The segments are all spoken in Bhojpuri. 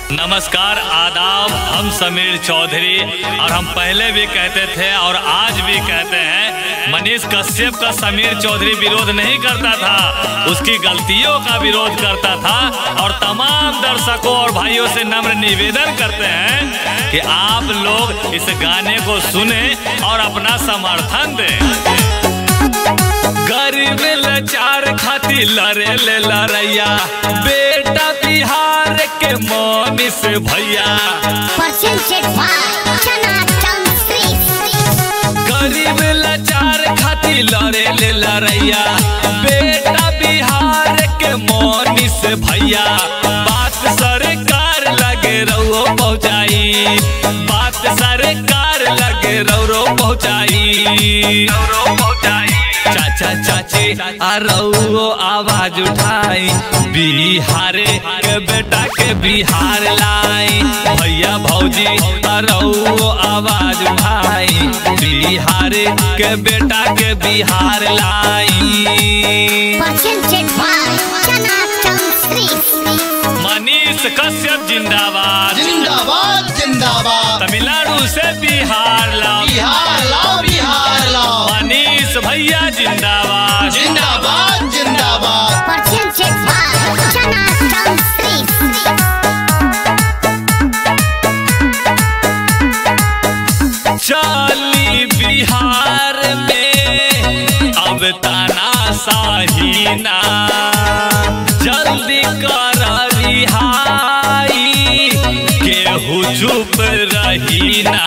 नमस्कार, आदाब। हम समीर चौधरी और हम पहले भी कहते थे और आज भी कहते हैं, मनीष कश्यप का समीर चौधरी विरोध नहीं करता था, उसकी गलतियों का विरोध करता था। और तमाम दर्शकों और भाइयों से नम्र निवेदन करते हैं कि आप लोग इस गाने को सुने और अपना समर्थन दें। गरीब लाचार खातिर लड़े ले लड़ैया, बेटा बिहार के मनीष भैया। गरीब लाचार खातिर लड़े ले लड़ैया, बेटा बिहार के मनीष भैया। बात सरकार लगे रहो पहुँचाई, बात सरकार लगे रहो पहुँचाई। चाचा चाची आरो आवाज उठाई, बिहार के बेटा के बिहार लाई। भैया भौजी आरो आवाज उठाई, बिहार के बेटा के बिहार लाई। मनीष कश्यप जिंदाबाद जिंदाबाद जिंदाबाद। तमिलनाडु से बिहार लाओ, बिहार लाओ, बिहार लाओ। मनीष भैया जिंदाबाद जिंदाबाद जिंदाबाद। चली बिहार में अब तानाशाहीना, जल्दी कर रिहाई, केहू चुप रही ना।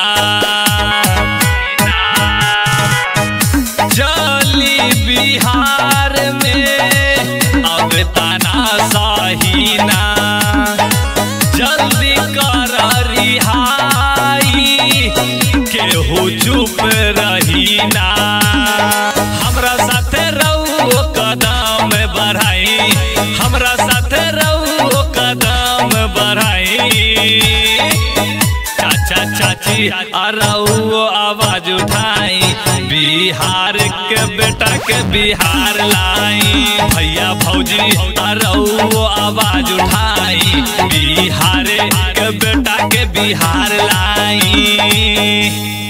चली बिहार में अब तानाशाहीना, जल्दी कर रिहाई, केहू चुप रही ना। हमरा साथे रहो कदम बढ़ाई, हमरा साथे रहो कदम बढ़ाई। चाचा चाची आरो आवाज उठाई, बिहार के बेटा के बिहार लाई। भैया भौजी आरो आवाज उठाई, बिहार के बेटा के बिहार लाई।